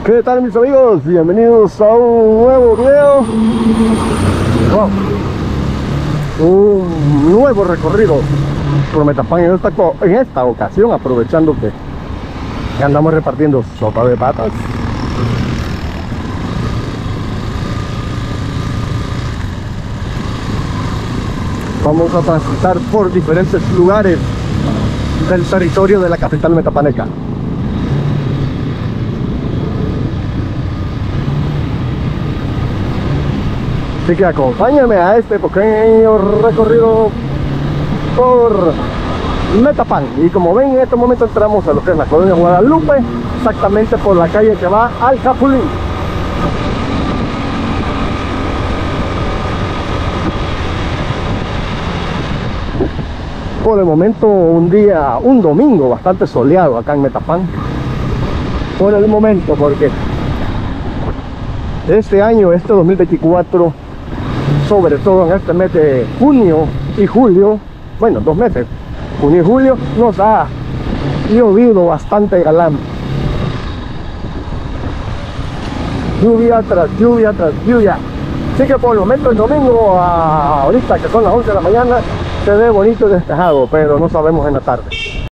¿Qué tal, mis amigos? Bienvenidos a un nuevo video. Wow. Un nuevo recorrido por Metapan en esta ocasión, aprovechando que andamos repartiendo sopa de patas. Vamos a transitar por diferentes lugares del territorio de la capital metapaneca. Así que acompáñenme a este pequeño recorrido por Metapan. Y como ven, en este momento entramos a lo que es la colonia Guadalupe, exactamente por la calle que va al Capulín. Por el momento un domingo bastante soleado acá en Metapan. Por el momento, porque este año, este 2024, sobre todo en este mes de junio y julio, bueno, 2 meses, junio y julio, nos ha llovido bastante galán. Lluvia tras lluvia tras lluvia. Así que por el momento el domingo, ahorita que son las 11 de la mañana, se ve bonito y despejado, pero no sabemos en la tarde.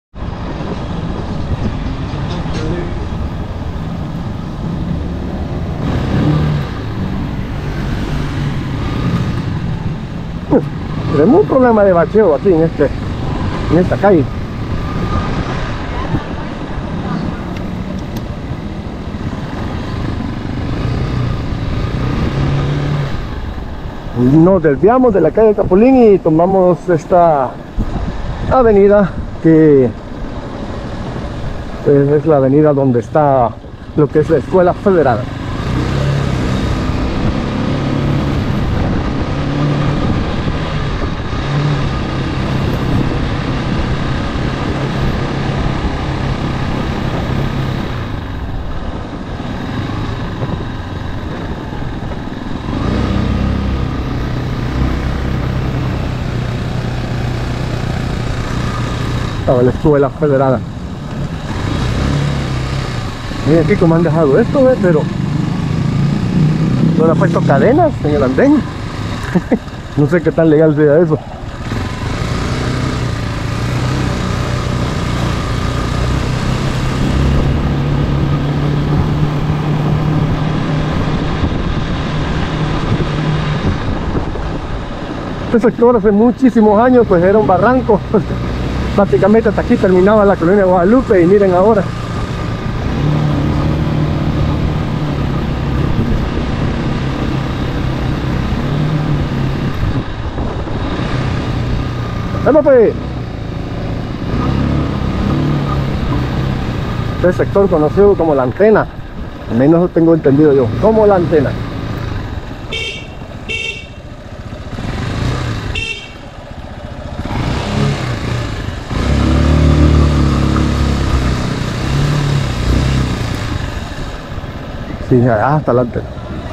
Tenemos un problema de bacheo aquí en esta calle. Nos desviamos de la calle Capulín y tomamos esta avenida que es la avenida donde está lo que es la Escuela Federal. Estaba la Escuela Federal. Miren aquí cómo han dejado esto, pero no le han puesto cadenas en el andén. No sé qué tan legal sea eso. Este sector hace muchísimos años pues era un barranco. Prácticamente hasta aquí terminaba la colonia Guadalupe y miren ahora. ¡Émope! Este sector conocido como La Antena, al menos lo tengo entendido yo, como La Antena. Sí, hasta la Antena.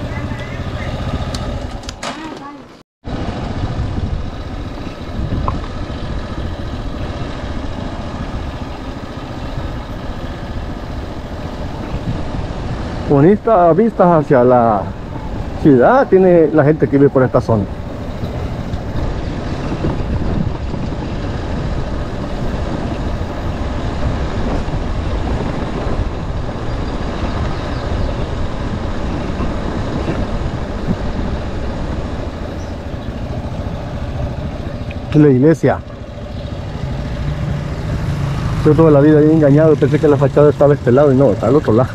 Bonitas vistas hacia la ciudad tiene la gente que vive por esta zona. La iglesia. Yo toda la vida había engañado, pensé que la fachada estaba a este lado y no, está al otro lado.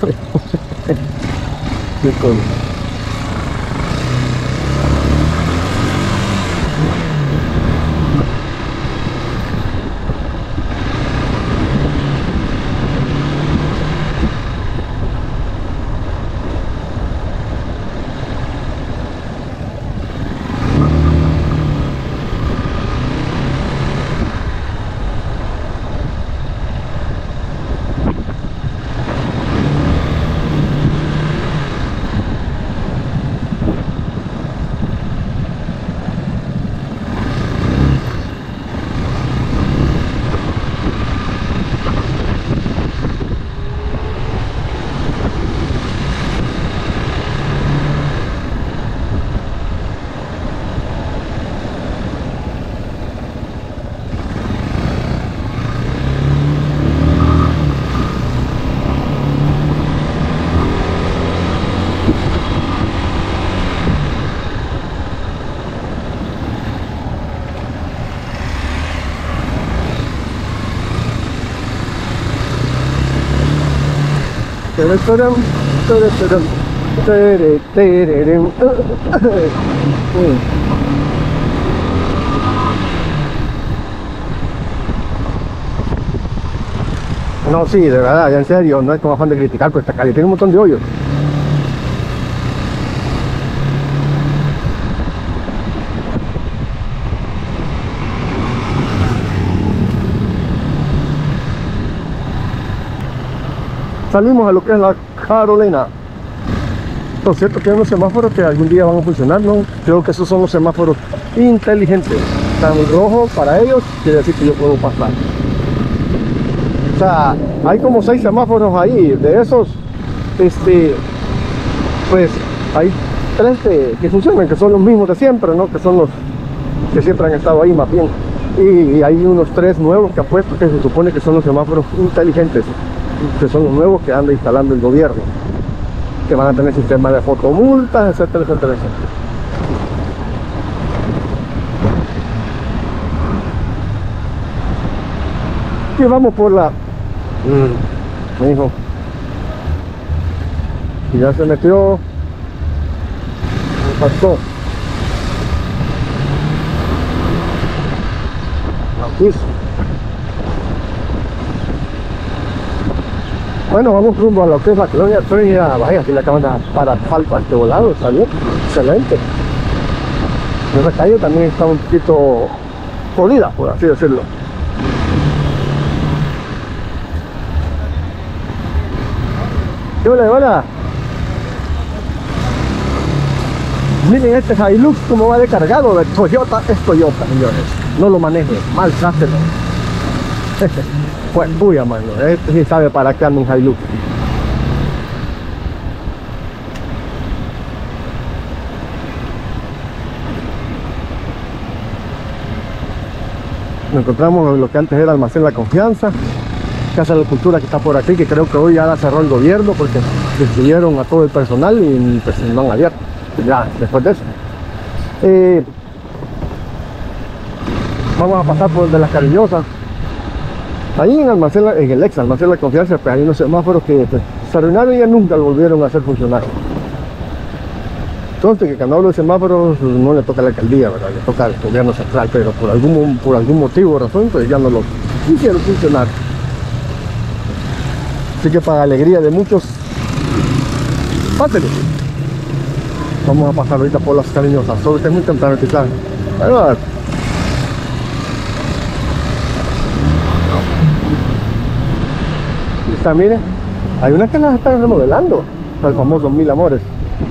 Qué cosa. No, sí, de verdad, ya en serio, no es como afán de criticar, pero esta calle tiene un montón de hoyos. Salimos a lo que es la Carolina. Lo cierto que hay unos semáforos que algún día van a funcionar, ¿no? Creo que esos son los semáforos inteligentes. Están en rojo para ellos, quiere decir que yo puedo pasar. O sea, hay como 6 semáforos ahí. De esos, pues hay 3 que funcionan, que son los mismos de siempre, ¿no? Que son los que siempre han estado ahí más bien. Y hay unos 3 nuevos que han puesto, que se supone que son los semáforos inteligentes, que son los nuevos que anda instalando el gobierno, que van a tener sistema de fotomultas, etcétera, etcétera, etcétera. Y vamos por la... mi hijo. Y ya se metió. Me pasó. Aquí. Bueno, vamos rumbo a lo que es la colonia Trinidad. Vaya, aquí le acaban de para asfalto a este volado, está bien, excelente. Esa calle también está un poquito jodida, por así decirlo. Hola, hola. Miren este Hilux como va de cargado de Toyota. Es Toyota, señores. No lo maneje, maltrátelo. Pues puya, mano. Este sí sabe para qué anda un Hilux. Nos encontramos en lo que antes era Almacén La Confianza, Casa de la Cultura, que está por aquí, que creo que hoy ya la cerró el gobierno porque despidieron a todo el personal y pues no han abierto ya después de eso. Vamos a pasar por el de Las Cariñosas. Ahí en el ex Almacén La Confianza, pues hay unos semáforos que pues, se arruinaron y ya nunca lo volvieron a hacer funcionar. Entonces, que cuando hablo de semáforos no le toca a la alcaldía, ¿verdad? Le toca al gobierno central, pero por algún motivo o razón, pues ya no lo hicieron funcionar. Así que para alegría de muchos, pásenle. Vamos a pasar ahorita por Las Cariñosas. Solo está muy temprano, quizás. Bueno, está, miren, hay unas que las están remodelando, el famoso Mil Amores.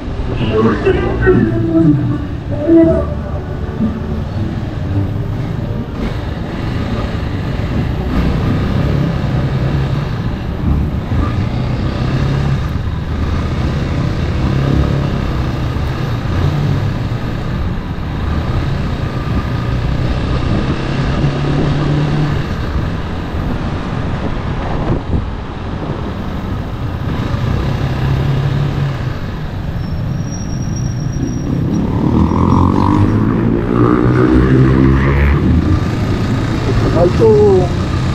Alto.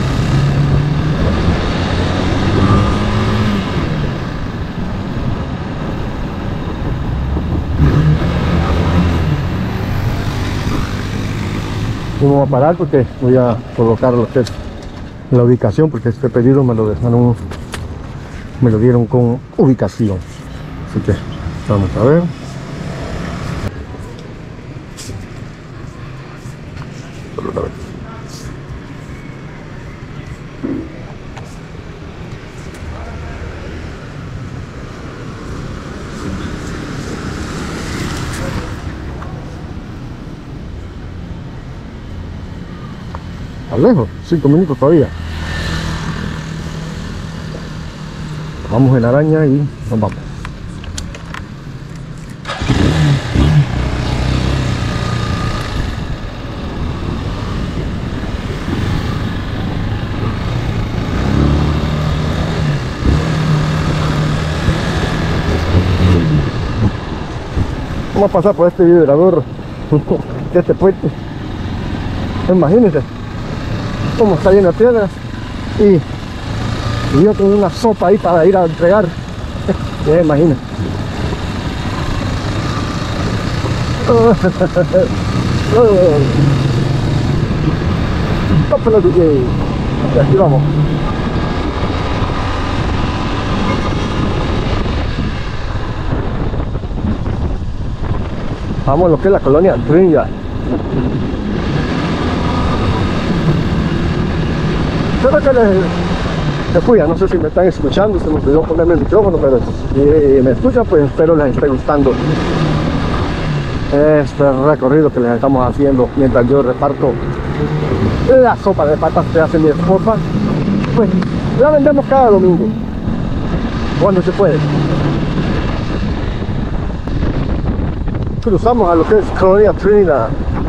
Vamos a parar porque voy a colocar lo que es la ubicación, porque este pedido me lo dieron con ubicación. Así que vamos a ver. Lejos, 5 minutos todavía. Vamos en Araña y nos vamos. Vamos a pasar por este vibrador de este puente. Imagínense cómo está lleno de piedras y Y yo con una sopa ahí para ir a entregar. Ya imagino. Tópelo, DJ. Y aquí vamos. Vamos a lo que es la colonia Trinidad. Espero que les fui, no sé si me están escuchando, se me olvidó ponerme el micrófono, pero si me escuchan, pues espero les esté gustando este recorrido que les estamos haciendo mientras yo reparto la sopa de patas que hace mi esposa. Pues la vendemos cada domingo, cuando se puede. Cruzamos a lo que es Colonia Trinidad.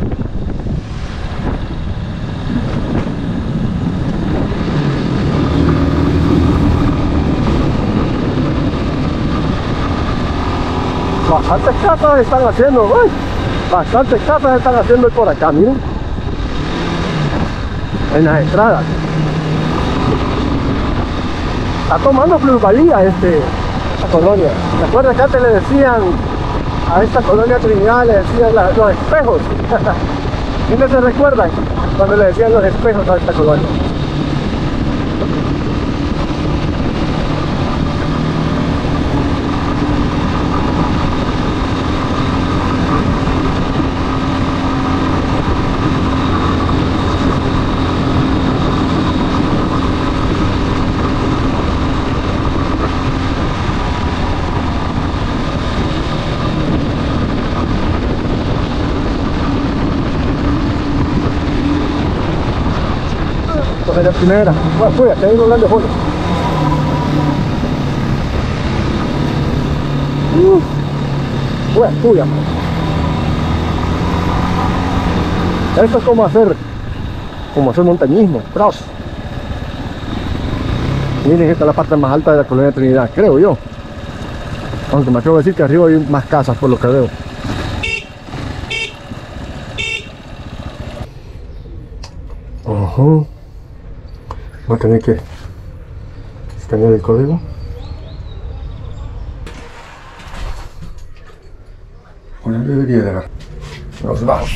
Bastantes casas están haciendo, uy, bastantes casas están haciendo por acá, miren, en las entradas. Está tomando plusvalía esta colonia. ¿Se acuerdan que antes le decían a esta colonia Trinidad, le decían los espejos? ¿Quiénes se recuerdan cuando le decían los espejos a esta colonia? De la primera, bueno, fui, aquí hay unos grandes bolos. Bueno, tuya. Esto es como hacer montañismo, bros. Miren, esta es la parte más alta de la colonia Trinidad, creo yo. Aunque me acabo de decir que arriba hay más casas por lo que veo. Voy a tener que escanear el código. Bueno, debería de dar. Nos vamos.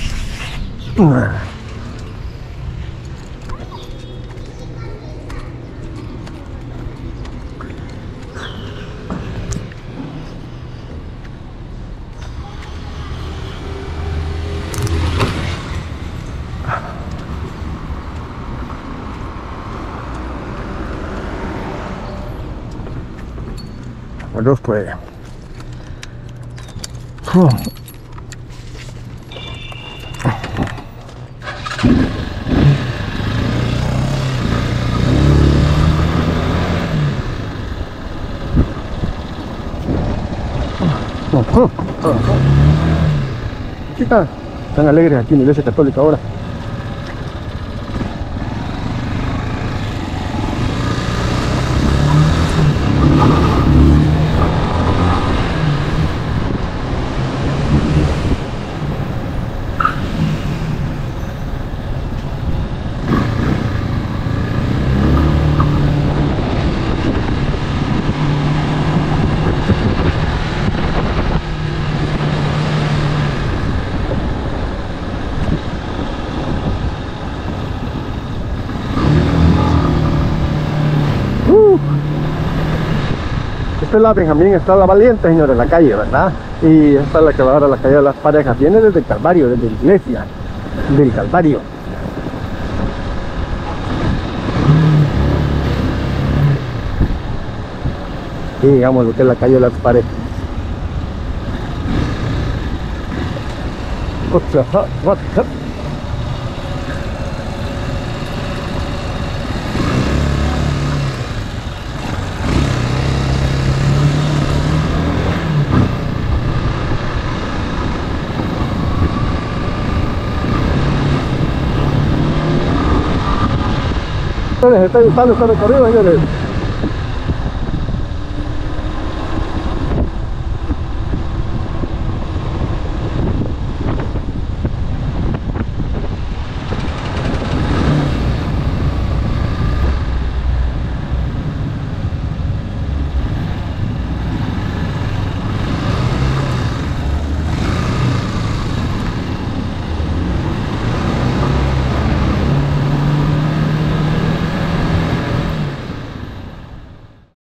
Dios puede. Chicas, están alegres aquí en la iglesia católica ahora. Esta es la Benjamín Estrada Valiente, señores, la calle, ¿verdad? Y esta es la que va a dar a la calle de las parejas. Viene desde el Calvario, desde la iglesia del Calvario. Y digamos lo que es la calle de las parejas. ¿Les está gustando este recorrido, señores?